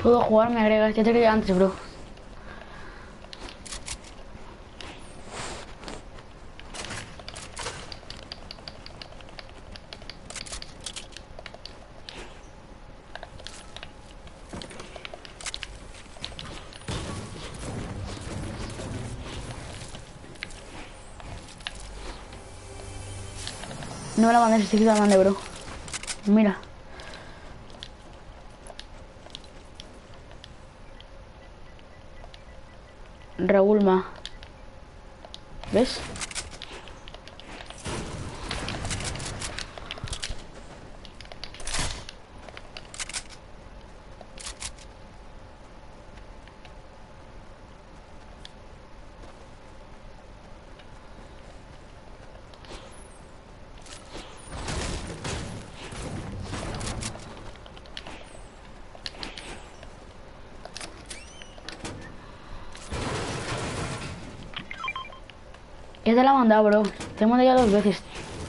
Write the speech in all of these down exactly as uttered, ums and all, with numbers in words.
Puedo jugar, me agregas. Ya te agregué antes, bro. No me la mandes, sí que la mandé, bro. Mira. Raúl Ma. ¿Ves? Ya te la he mandado, bro. Te he mandado ya dos veces.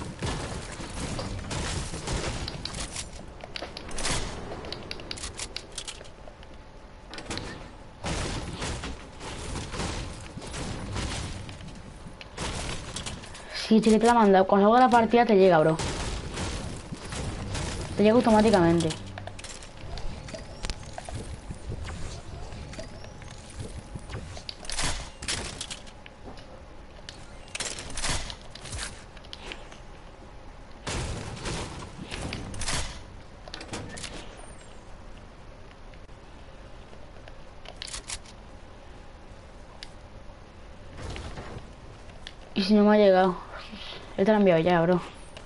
Sí, sí que te la he mandado. Cuando salga la partida te llega, bro. Te llega automáticamente. Y si no me ha llegado. Yo te la he enviado ya, bro.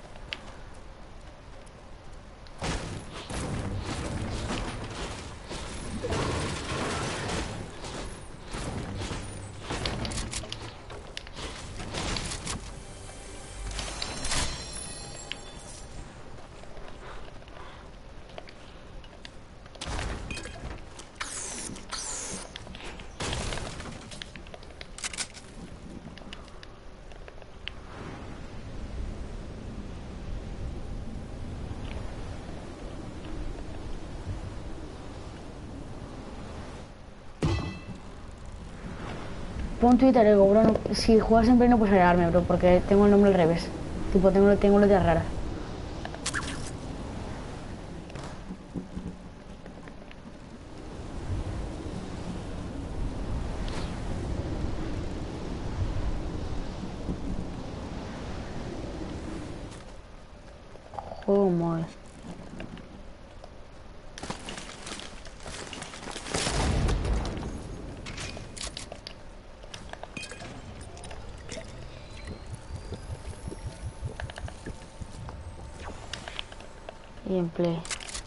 Pon Twitter, ego, bro. No- si juegas en Play no puedes agregarme, bro, porque tengo el nombre al revés. Tipo, tengo, tengo letras raras. Juego móvil. Y en Play.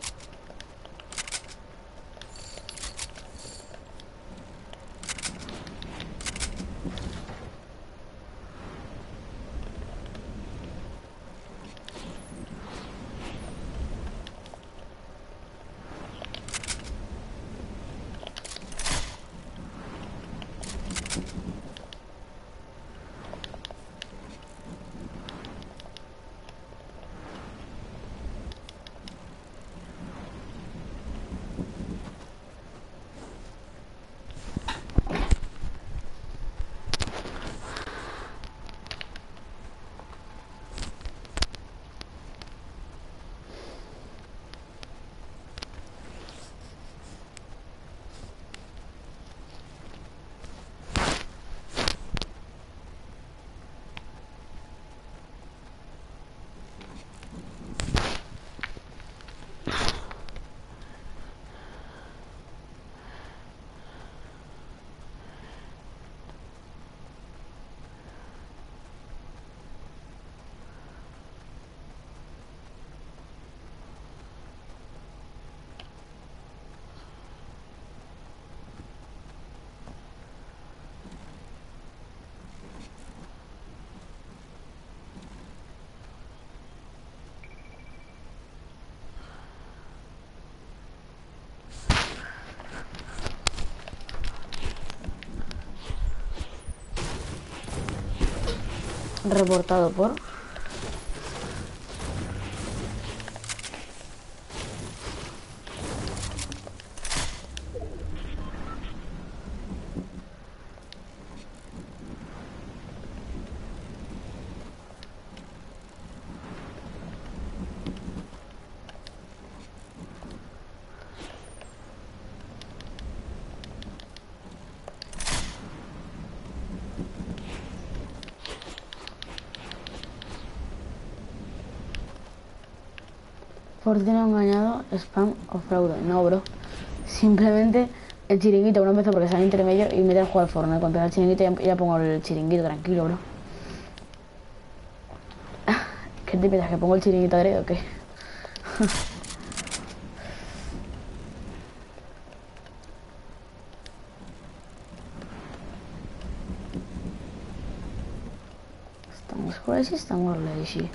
Reportado por... Por ti no he engañado, spam o fraude. No, bro. Simplemente el chiringuito no empezó porque sale intermedio y me da el juego al Fortnite. Cuando empieza el chiringuito ya, ya pongo el chiringuito, tranquilo, bro. ¿Qué te piensas? ¿Que pongo el chiringuito adrede o qué? Estamos crazy, estamos lazy.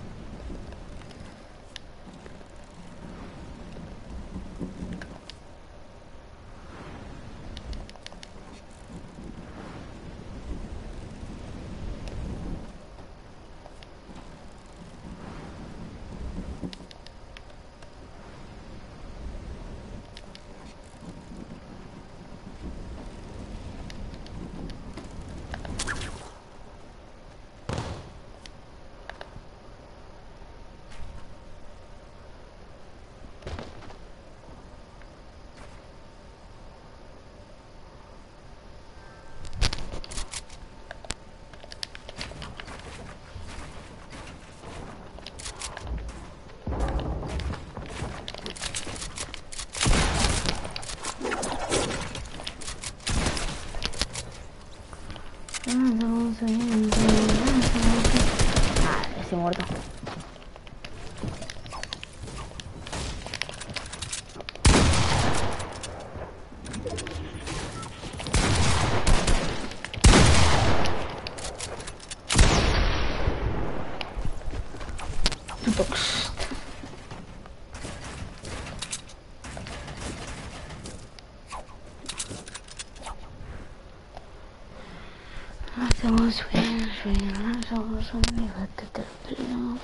Ah, estoy muerto. Hacemos bien, bien, somos un debate del pelo.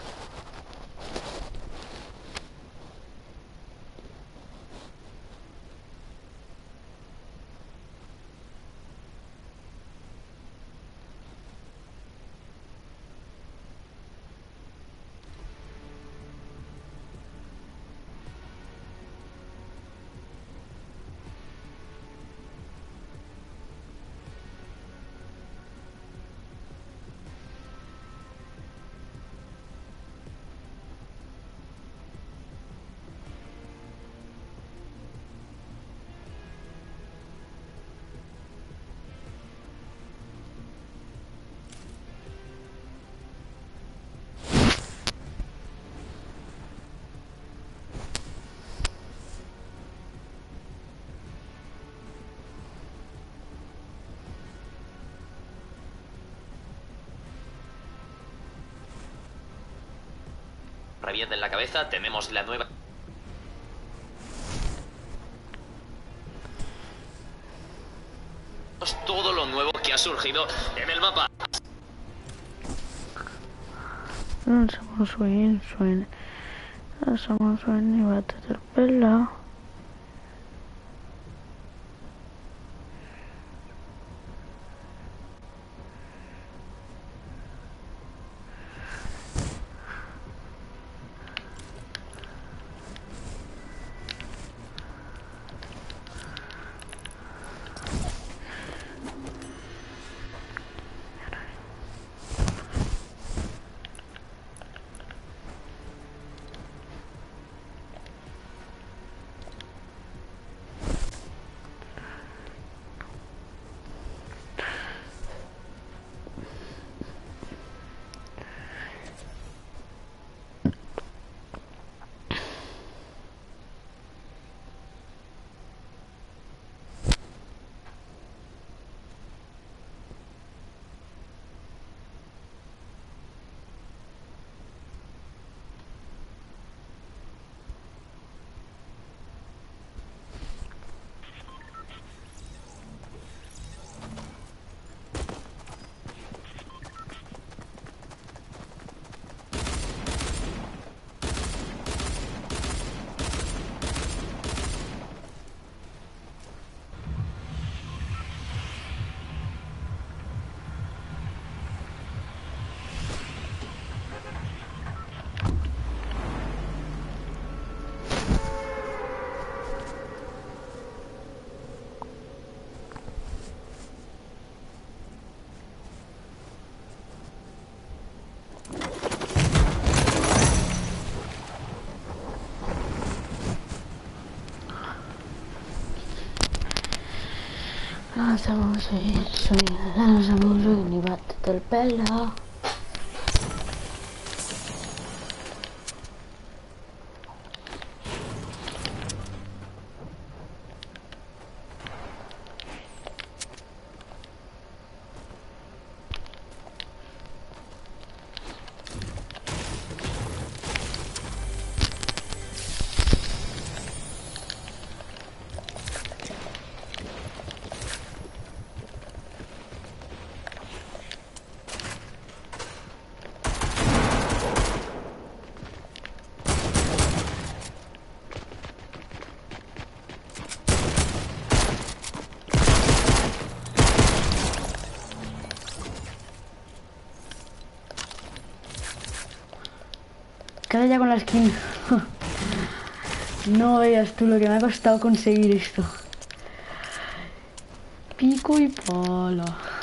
Revienta en la cabeza, tenemos la nueva... todo lo nuevo que ha surgido en el mapa. Somos bien, suena. Somos bien y bate del pelo. Lanzamos el sueño, lanzamos un y bate el pelo. Queda ya con la skin. No veas tú lo que me ha costado conseguir esto. Pico y pala.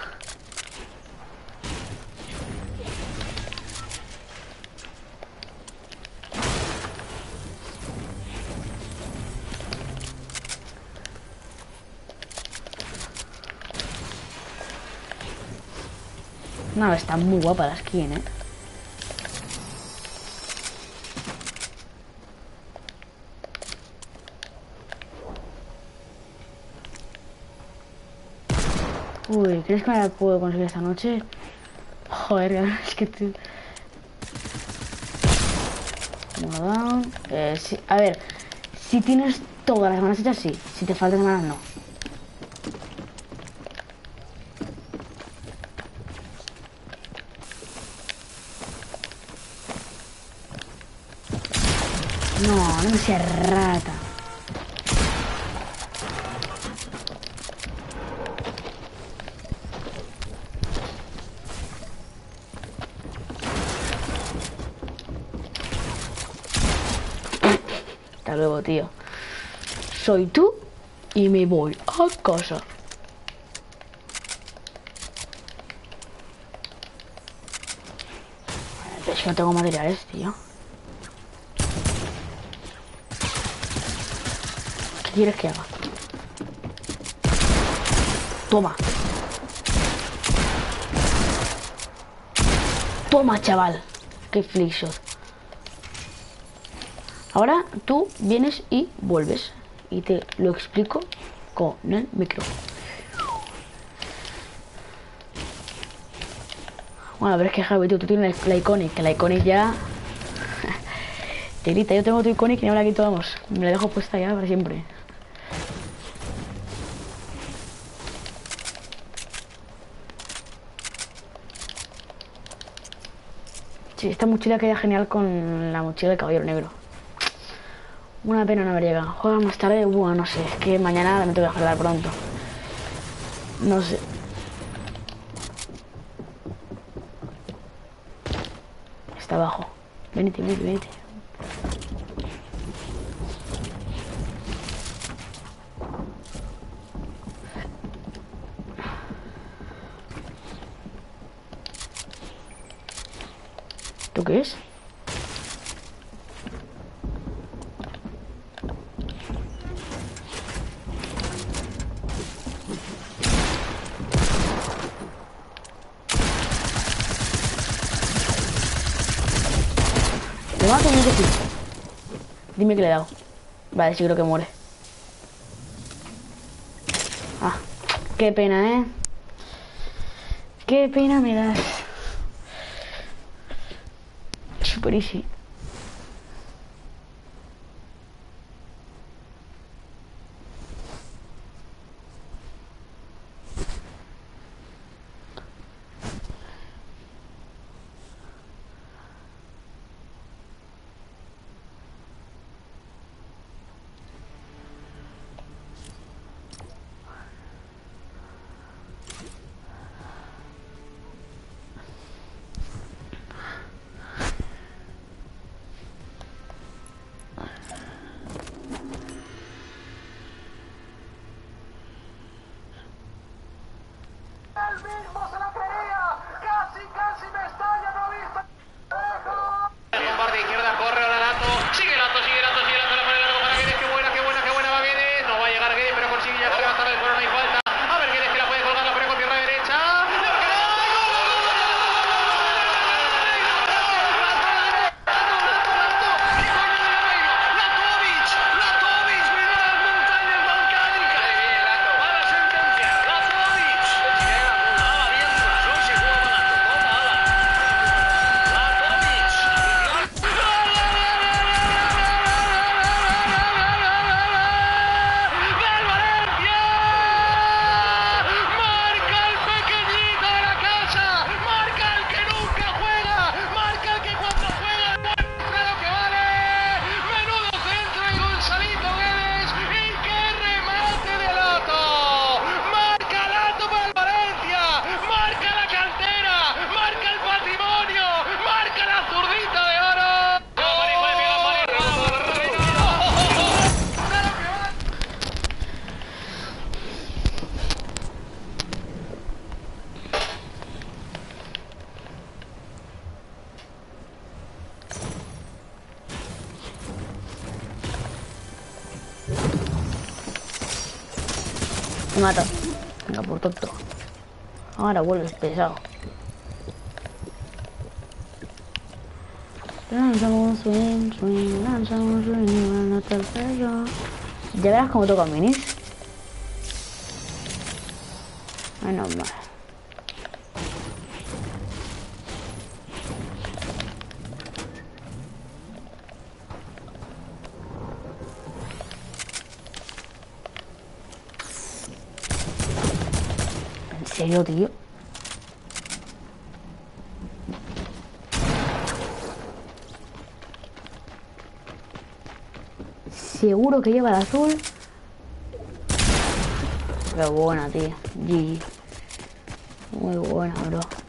No, está muy guapa la skin, eh. Uy, ¿crees que me la puedo conseguir esta noche? Joder, es que tú... Down. Eh, sí. A ver, si tienes todas las semanas hechas, sí. Si te faltan semanas, no. No, no me seas rata. Hasta luego, tío. Soy tú y me voy a casa. Es que no tengo materiales, tío. ¿Qué quieres que haga? Toma. Toma, chaval. Qué flickshot. Ahora tú vienes y vuelves. Y te lo explico con el micro. Bueno, pero es que Javi, tú, tú tienes la Iconic. Que la Iconic ya... te grita, yo tengo tu Iconic y no me la quito, vamos. Me la dejo puesta ya para siempre. Sí, esta mochila queda genial con la mochila de Caballero Negro. Una pena no haber llegado. Juega más tarde, buah, no sé. Es que mañana me tengo que jugar pronto. No sé. Está abajo. Venite, venite, venite. ¿Tú qué es? ¿Le mato? Dime que sí. Dime que le he dado. Vale, sí creo que muere. Ah, qué pena, ¿eh? Qué pena me das. Super easy. Me mata. Venga, por tonto. Ahora vuelves pesado. Lanza un swing, swing, lanza un swing, no te pego. Ya verás cómo toca minis. Menos mal. ¿En serio, tío? Seguro que lleva el azul. Qué buena, tío. G G. Muy buena, bro.